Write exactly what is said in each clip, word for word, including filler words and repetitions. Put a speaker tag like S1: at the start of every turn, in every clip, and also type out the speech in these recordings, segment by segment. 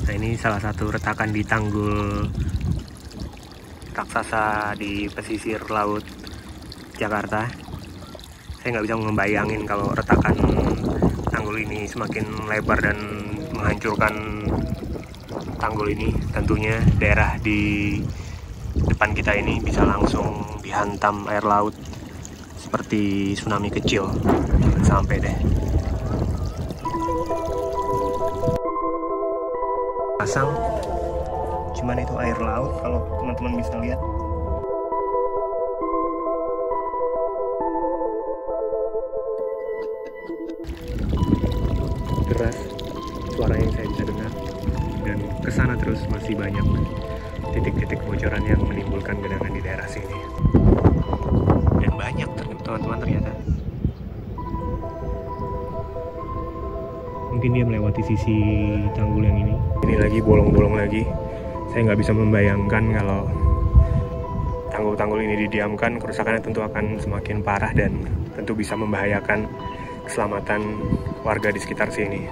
S1: Nah, ini salah satu retakan di tanggul raksasa di pesisir laut Jakarta. Saya nggak bisa membayangin kalau retakan tanggul ini semakin lebar dan menghancurkan tanggul ini. Tentunya daerah di depan kita ini bisa langsung dihantam air laut seperti tsunami kecil. Sampai deh. Pasang, cuman itu air laut kalau teman-teman bisa lihat. Deras suara yang saya bisa dengar, dan kesana terus masih banyak titik-titik kebocoran yang menimbulkan genangan di daerah sini. Dan banyak teman-teman ternyata. Mungkin dia melewati sisi tanggul yang ini. Ini lagi bolong-bolong lagi. Saya nggak bisa membayangkan kalau tanggul-tanggul ini didiamkan, kerusakannya tentu akan semakin parah dan tentu bisa membahayakan keselamatan warga di sekitar sini.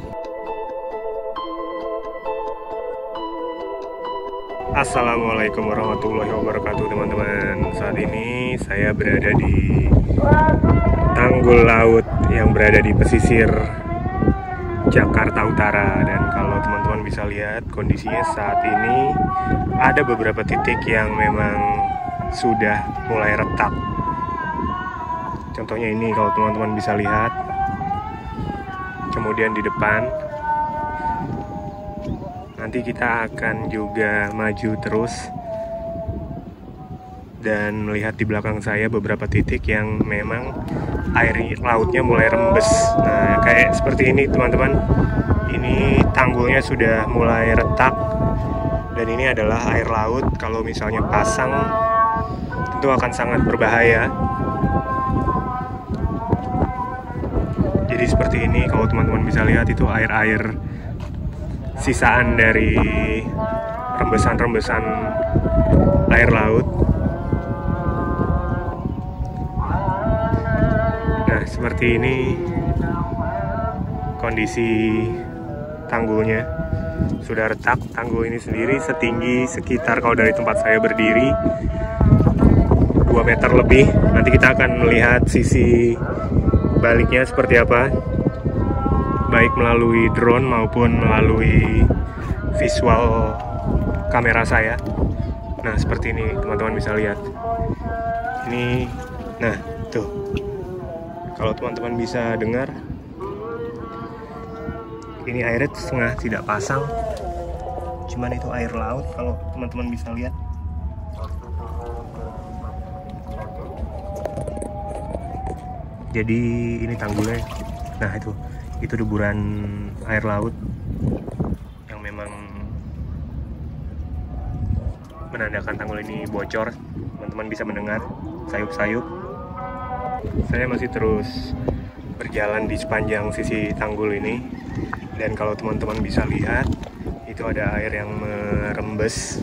S1: Assalamualaikum warahmatullahi wabarakatuh teman-teman. Saat ini saya berada di tanggul laut yang berada di pesisir Jakarta Utara, dan kalau teman-teman bisa lihat kondisinya saat ini ada beberapa titik yang memang sudah mulai retak. Contohnya ini kalau teman-teman bisa lihat. Kemudian di depan nanti kita akan juga maju terus dan melihat di belakang saya beberapa titik yang memang air lautnya mulai rembes. Nah, kayak seperti ini teman-teman. Ini tanggulnya sudah mulai retak dan ini adalah air laut. Kalau misalnya pasang tentu akan sangat berbahaya. Jadi seperti ini kalau teman-teman bisa lihat, itu air-air sisaan dari rembesan-rembesan air laut. Nah, seperti ini kondisi tanggulnya. Sudah retak. Tanggul ini sendiri setinggi sekitar, kalau dari tempat saya berdiri, dua meter lebih. Nanti kita akan melihat sisi baliknya seperti apa, baik melalui drone maupun melalui visual kamera saya. Nah, seperti ini teman-teman bisa lihat. Ini, nah tuh, kalau teman-teman bisa dengar, ini airnya setengah tidak pasang, cuman itu air laut kalau teman-teman bisa lihat. Jadi ini tanggulnya. Nah, itu itu deburan air laut yang memang menandakan tanggul ini bocor. Teman-teman bisa mendengar sayup-sayup. Saya masih terus berjalan di sepanjang sisi tanggul ini, dan kalau teman-teman bisa lihat, itu ada air yang merembes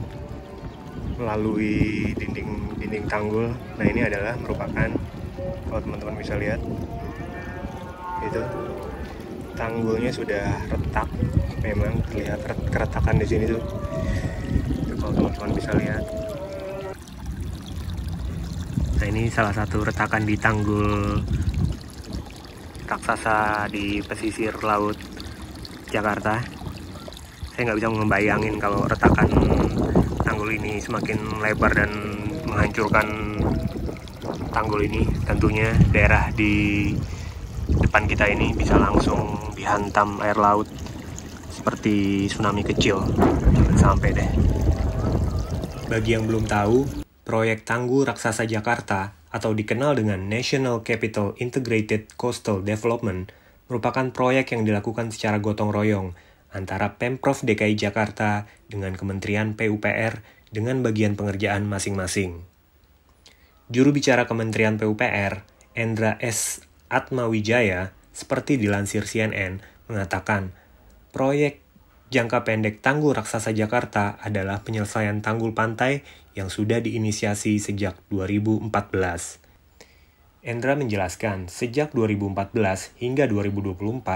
S1: melalui dinding-dinding tanggul. Nah, ini adalah merupakan, kalau teman-teman bisa lihat, itu tanggulnya sudah retak. Memang terlihat keretakan di sini tuh. Itu kalau teman-teman bisa lihat. Nah, ini salah satu retakan di tanggul raksasa di pesisir laut Jakarta. Saya nggak bisa membayangin kalau retakan tanggul ini semakin lebar dan menghancurkan tanggul ini. Tentunya daerah di depan kita ini bisa langsung dihantam air laut seperti tsunami kecil. Sampai deh. Bagi yang belum tahu, proyek Tanggul Raksasa Jakarta atau dikenal dengan National Capital Integrated Coastal Development merupakan proyek yang dilakukan secara gotong royong antara Pemprov D K I Jakarta dengan Kementerian P U P R dengan bagian pengerjaan masing-masing. Juru bicara Kementerian P U P R, Endra S. Atmawijaya, seperti dilansir C N N, mengatakan proyek jangka pendek Tanggul Raksasa Jakarta adalah penyelesaian tanggul pantai yang sudah diinisiasi sejak dua ribu empat belas. Endra menjelaskan, sejak dua ribu empat belas hingga dua ribu dua puluh empat,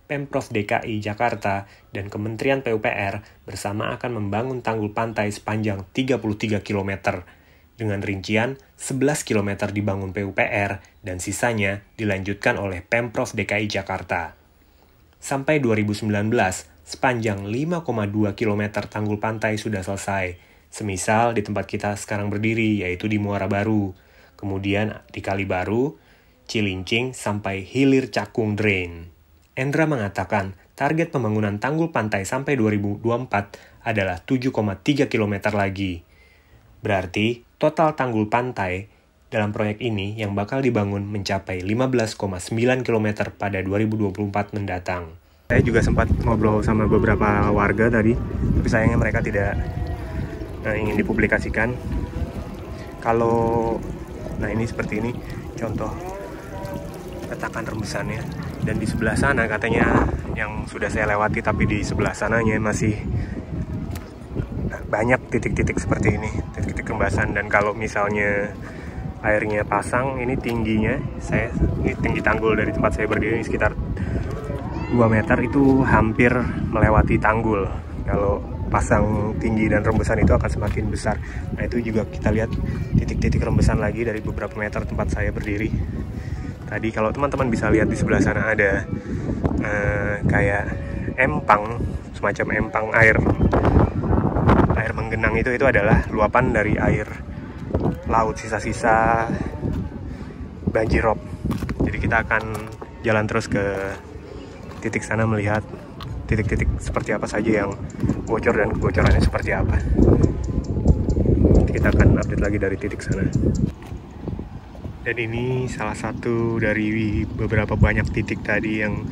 S1: Pemprov D K I Jakarta dan Kementerian P U P R bersama akan membangun tanggul pantai sepanjang tiga puluh tiga kilometer. Dengan rincian sebelas kilometer dibangun P U P R dan sisanya dilanjutkan oleh Pemprov D K I Jakarta. Sampai dua ribu sembilan belas, sepanjang lima koma dua kilometer tanggul pantai sudah selesai. Semisal di tempat kita sekarang berdiri, yaitu di Muara Baru. Kemudian di Kali Baru, Cilincing, sampai Hilir Cakung Drain. Endra mengatakan target pembangunan tanggul pantai sampai dua ribu dua puluh empat adalah tujuh koma tiga kilometer lagi. Berarti total tanggul pantai dalam proyek ini yang bakal dibangun mencapai lima belas koma sembilan kilometer pada dua ribu dua puluh empat mendatang. Saya juga sempat ngobrol sama beberapa warga tadi, tapi sayangnya mereka tidak uh, ingin dipublikasikan. Kalau, nah ini seperti ini contoh retakan rembesannya. Dan di sebelah sana katanya yang sudah saya lewati, tapi di sebelah sananya masih banyak titik-titik seperti ini, titik-titik rembesan. Dan kalau misalnya airnya pasang, ini tingginya, saya ini tinggi tanggul dari tempat saya berdiri sekitar dua meter, itu hampir melewati tanggul. Kalau pasang tinggi dan rembesan itu akan semakin besar. Nah itu juga kita lihat titik-titik rembesan lagi dari beberapa meter tempat saya berdiri. Tadi kalau teman-teman bisa lihat di sebelah sana ada uh, kayak empang, semacam empang air air menggenang. Itu itu adalah luapan dari air laut, sisa-sisa banjirop. Jadi kita akan jalan terus ke titik sana melihat titik-titik seperti apa saja yang bocor dan kebocorannya seperti apa. Nanti kita akan update lagi dari titik sana. Dan ini salah satu dari beberapa banyak titik tadi yang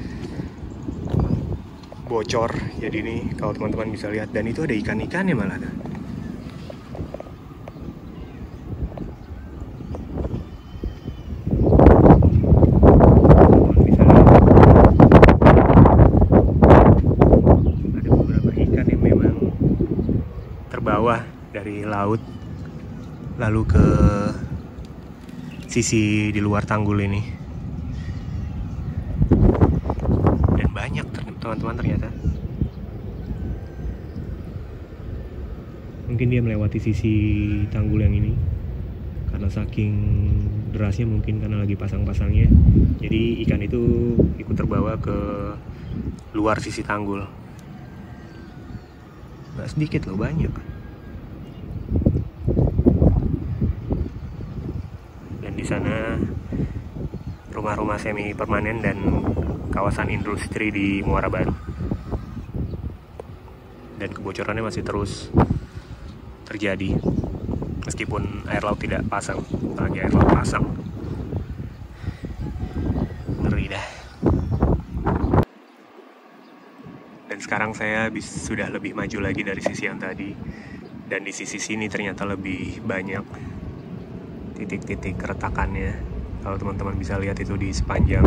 S1: bocor. Jadi ini kalau teman-teman bisa lihat, dan itu ada ikan-ikannya malah. Bisa lihat. Ada beberapa ikan yang memang terbawa dari laut lalu ke sisi di luar tanggul ini. Dan banyak teman-teman ternyata. Mungkin dia melewati sisi tanggul yang ini karena saking derasnya, mungkin karena lagi pasang-pasangnya. Jadi ikan itu ikut terbawa ke luar sisi tanggul. Nggak sedikit loh, banyak. Di sana rumah-rumah semi permanen dan kawasan industri di Muara Baru. Dan kebocorannya masih terus terjadi meskipun air laut tidak pasang, lagi air laut pasang. Ngeri dah. Dan sekarang saya bis, sudah lebih maju lagi dari sisi yang tadi, dan di sisi sini ternyata lebih banyak titik-titik retakannya. Kalau teman-teman bisa lihat itu di sepanjang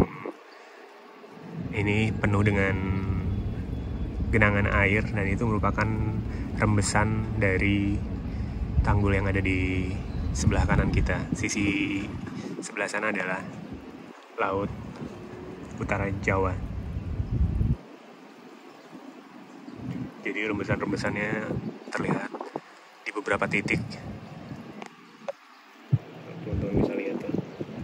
S1: ini penuh dengan genangan air, dan itu merupakan rembesan dari tanggul yang ada di sebelah kanan kita. Sisi sebelah sana adalah Laut Utara Jawa. Jadi rembesan-rembesannya terlihat di beberapa titik. Teman-teman bisa lihat tuh.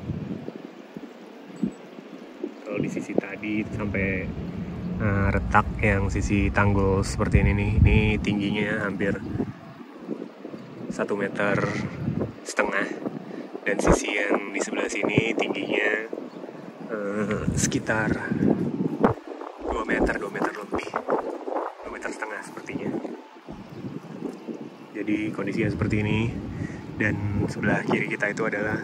S1: Kalau di sisi tadi sampai uh, retak yang sisi tanggul seperti ini nih, ini tingginya hampir satu meter setengah, dan sisi yang di sebelah sini tingginya uh, sekitar dua meter, dua meter lebih, dua meter setengah sepertinya. Jadi kondisinya seperti ini. Dan sebelah kiri kita itu adalah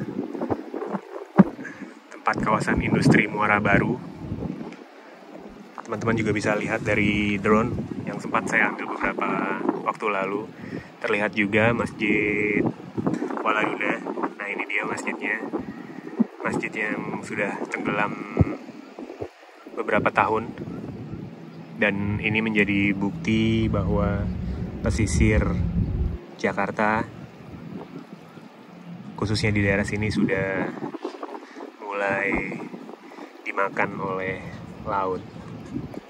S1: tempat kawasan industri Muara Baru. Teman-teman juga bisa lihat dari drone yang sempat saya ambil beberapa waktu lalu. Terlihat juga Masjid Waladuna. Nah ini dia masjidnya. Masjid yang sudah tenggelam beberapa tahun. Dan ini menjadi bukti bahwa pesisir Jakarta, khususnya di daerah sini, sudah mulai dimakan oleh laut.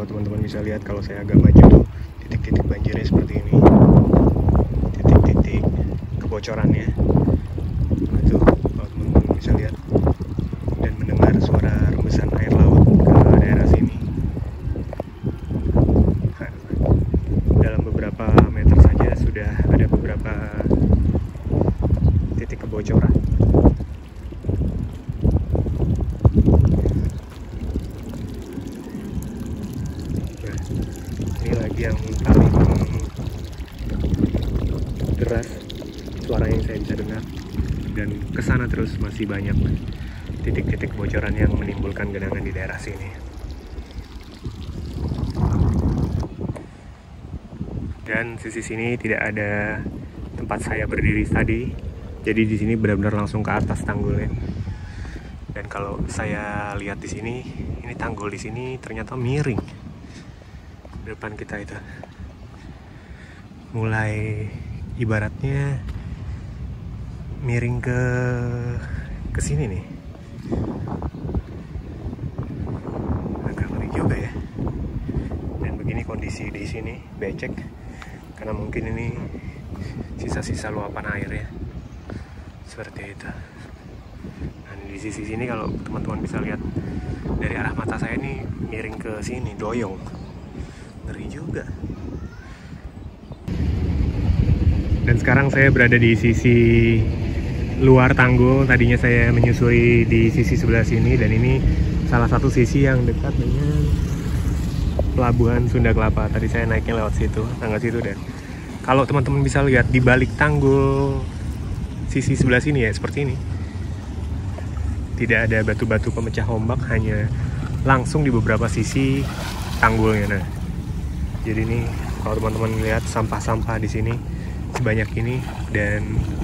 S1: Kalau teman-teman bisa lihat, kalau saya agak maju tuh titik-titik banjirnya seperti ini, titik-titik kebocorannya itu kalau teman-teman bisa lihat dan mendengar suara rembesan air laut ke daerah sini. Dalam beberapa meter saja sudah ada beberapa titik kebocoran. Nah, ini lagi yang paling deras suara yang saya bisa dengar, dan kesana terus masih banyak titik-titik kebocoran yang menimbulkan genangan di daerah sini. Dan sisi sini tidak ada tempat saya berdiri tadi, jadi di sini benar-benar langsung ke atas tanggulnya. Dan kalau saya lihat di sini, ini tanggul di sini ternyata miring. Depan kita itu mulai ibaratnya miring ke ke sini nih. Agak ngeri juga ya. Dan begini kondisi di sini, becek karena mungkin ini sisa-sisa luapan air ya, seperti itu. Dan di sisi sini kalau teman-teman bisa lihat dari arah mata saya ini miring ke sini, doyong, ngeri juga. Dan sekarang saya berada di sisi luar tanggul. Tadinya saya menyusuri di sisi sebelah sini, dan ini salah satu sisi yang dekat dengan Pelabuhan Sunda Kelapa. Tadi saya naiknya lewat situ, tangga situ. Dan kalau teman-teman bisa lihat di balik tanggul sisi sebelah sini ya, seperti ini. Tidak ada batu-batu pemecah ombak, hanya langsung di beberapa sisi tanggulnya. Nah, jadi ini kalau teman-teman lihat sampah-sampah di sini sebanyak ini, dan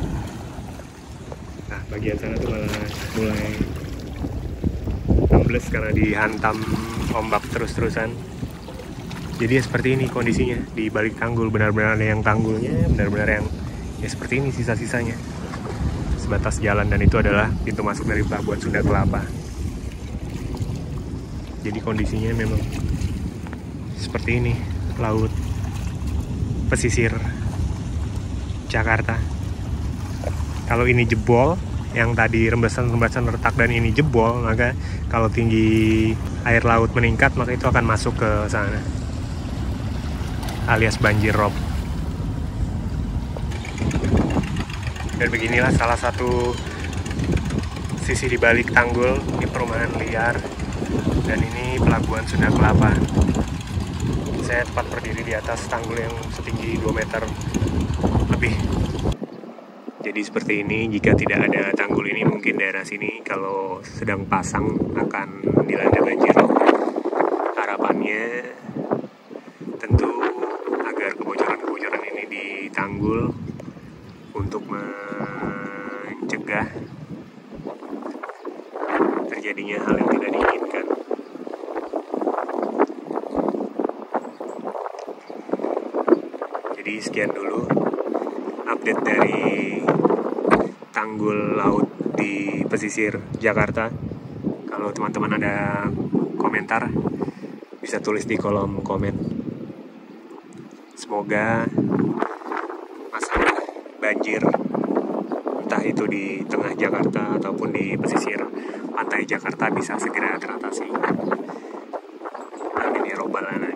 S1: nah bagian sana tuh malah mulai ambles karena dihantam ombak terus-terusan. Jadi ya seperti ini kondisinya di balik tanggul, benar-benar ada yang tanggulnya, benar-benar yang ya seperti ini sisa-sisanya, sebatas jalan, dan itu adalah pintu masuk dari Pelabuhan Sunda Kelapa. Jadi kondisinya memang seperti ini laut pesisir Jakarta. Kalau ini jebol, yang tadi rembesan-rembesan retak dan ini jebol, maka kalau tinggi air laut meningkat, maka itu akan masuk ke sana, alias banjir rob. Dan beginilah salah satu sisi di balik tanggul. Ini perumahan liar, dan ini Pelabuhan Sunda Kelapa. Saya tepat berdiri di atas tanggul yang setinggi dua meter lebih. Jadi seperti ini, jika tidak ada tanggul ini, mungkin daerah sini kalau sedang pasang akan dilanda banjir. Harapannya tentu agar kebocoran-kebocoran ini ditanggul untuk mencegah terjadinya hal yang tidak diinginkan. Jadi sekian dulu update dari tanggul laut di pesisir Jakarta. Kalau teman-teman ada komentar, bisa tulis di kolom komen. Semoga masalah banjir, entah itu di tengah Jakarta ataupun di pesisir pantai Jakarta, bisa segera teratasi. Amin ya robbal alamin.